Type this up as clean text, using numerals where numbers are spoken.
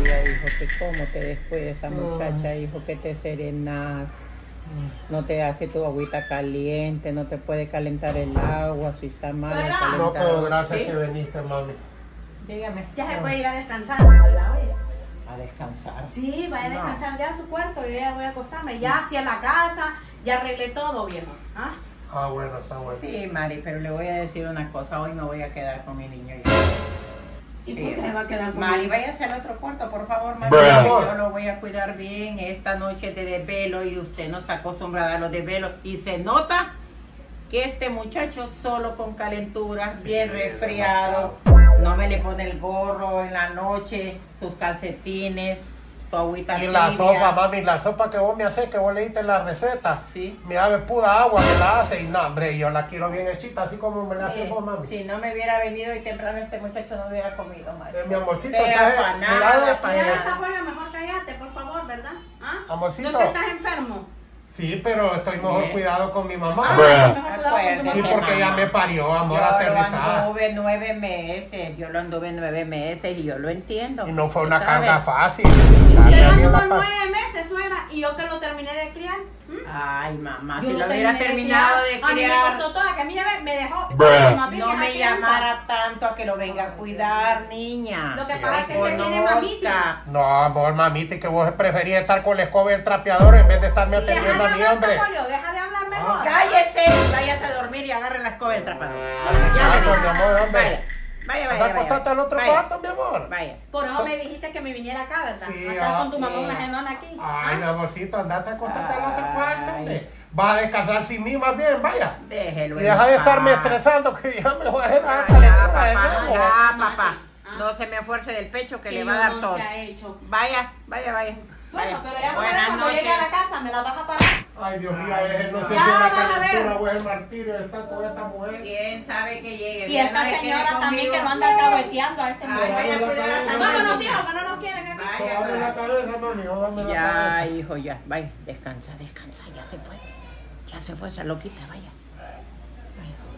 día, hijo, que cómo te descuida esa muchacha, hijo, que te serenas. No te hace tu agüita caliente, no te puede calentar el agua, si está mal. No, pero gracias que viniste, mami. Dígame. Ya se puede ir a descansar, ¿verdad? Oye. A descansar. Sí, vaya a descansar ya a su cuarto, yo ya voy a acostarme. Ya hacia la casa, ya arreglé todo, viejo. ¿Ah? Ah, bueno, está bueno. Sí, Mari, pero le voy a decir una cosa, hoy me voy a quedar con mi niño. ¿Y por qué se va a quedar con Mari, váyase al otro cuarto, por favor, Mari. Yo lo voy a cuidar bien esta noche de desvelo y usted no está acostumbrada a los desvelos. Y se nota que este muchacho solo con calenturas, bien resfriado, no me le pone el gorro en la noche, sus calcetines, su agüita Y la tibia. sopa, mami, la sopa que vos me haces, que vos le diste la receta. Sí. Me da pura agua, me la hace y no, hombre, yo la quiero bien hechita, así como me la haces vos, mami. Si no me hubiera venido y temprano este muchacho no hubiera comido, Mari. Mi amorcito, Te afanada, Mira, esa pollo, mejor cállate, por favor, ¿verdad? ¿Ah? Amorcito. ¿No que estás enfermo? Sí, pero estoy mejor cuidado con mi mamá. Mejor cuidado con tu Sí, mamá. porque ella me parió, amor, Yo aterrizada. lo anduve 9 meses, yo lo anduve 9 meses y yo lo entiendo. Y no fue una ¿sabes? carga fácil. Usted lo anduvo 9 meses, suegra, y yo que lo terminé de criar. Ay, mamá, Yo si lo terminé hubiera terminado de A mí me criar, costó toda, que a mí me dejó. no me llamara tanto a que lo venga a cuidar, niña. Lo que Sí, pasa es que usted tiene conozca. mamitis. No, amor, mamita, que vos preferías estar con la escoba y el trapeador en vez de estarme Deja de atendiendo a mí, hablar, hombre. Chapolio, deja de hablar mejor. Cállese, váyase a dormir y agarre la escoba del trapador. Ya le Eso, digo. mi amor, hombre. Vaya, vaya, Anda, vaya. acostate al otro Vaya. cuarto, mi amor. Vaya. Por eso me dijiste que me viniera acá, ¿verdad? Sí, a estar con tu mamá sí. una semana aquí. Ay, mi amorcito, andate, acostate al otro cuarto, Ay. hombre. Vas a descansar sin mí, más bien, vaya. Déjelo. Y deja de en estarme paz. estresando, que ya me voy a dar Ya, calentura de papá, nuevo. ya, papá. No se me esfuerce del pecho que le va a dar no tos. se ha hecho. Vaya, vaya, vaya. Bueno, Vaya. pero ya Buenas cuando noches. llegue a la casa me la vas a pagar. Ay, Dios mío, a veces no sé si Ya es la vas a ver. calentura o es el martirio de estar con esta mujer. ¿Quién sabe que llegue? Y esta No se quede señora también conmigo. que no anda alcahueteando a este Ay, mujer. vaya a cuidar a esa Vámonos, niña. hijos, que no nos quieren aquí. Vaya, Dame la cabeza, mami, dame la Ya, cabeza. hijo, ya. Vaya, descansa, descansa. Ya se fue esa loquita, vaya. Vaya.